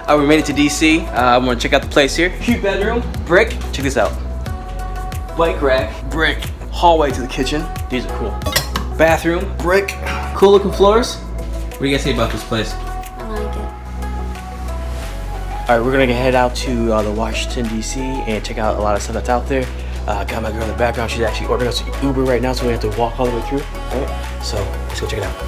We made it to DC. I'm gonna check out the place here. Cute bedroom, brick. Check this out. Bike rack, brick. Hallway to the kitchen. These are cool. Bathroom, brick. Cool looking floors. What do you guys say about this place? I like it. Alright, we're gonna head out to the Washington DC and check out a lot of stuff that's out there. Got my girl in the background. She's actually ordering us an Uber right now, so we have to walk all the way through. Right? So let's go check it out.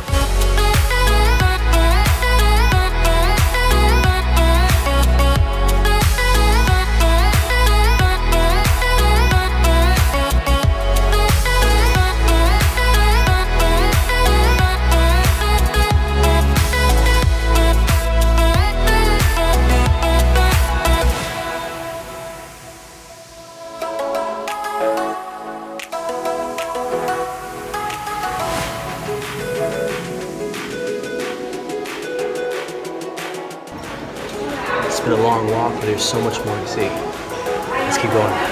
It's been a long walk, but there's so much more to see. Let's keep going.